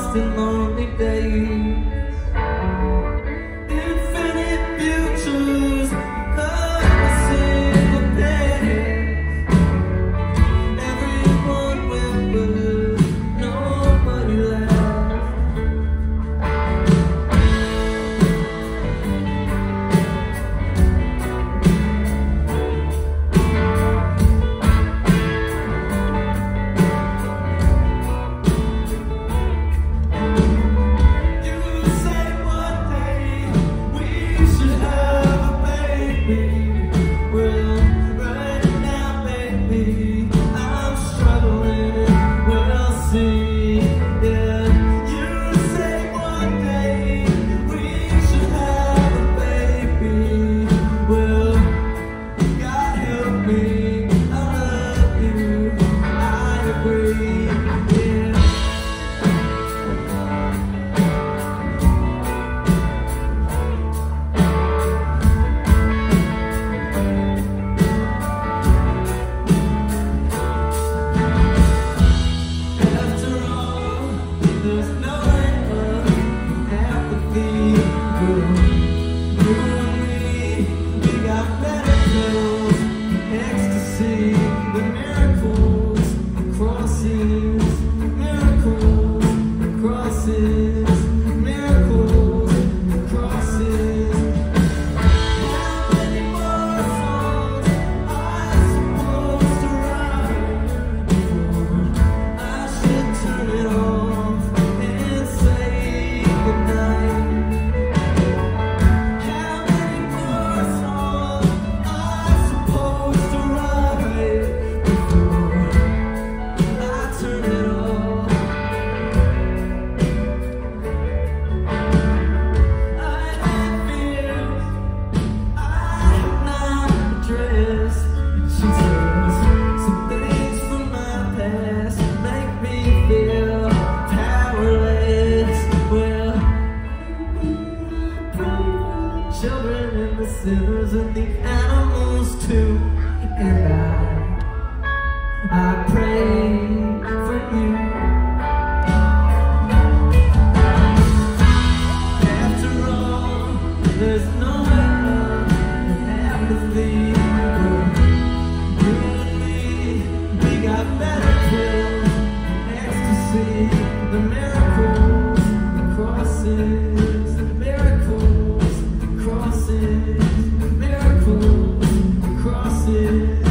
lost in lonely days. Infinite futures, because a single page. Everyone went blue, nobody left. Children and the sinners and the animals too. And I pray for you. After all, there's no love and apathy. You and me, we got better pills, ecstasy, the miracles, the crosses, the miracles. Crosses, miracles, crosses.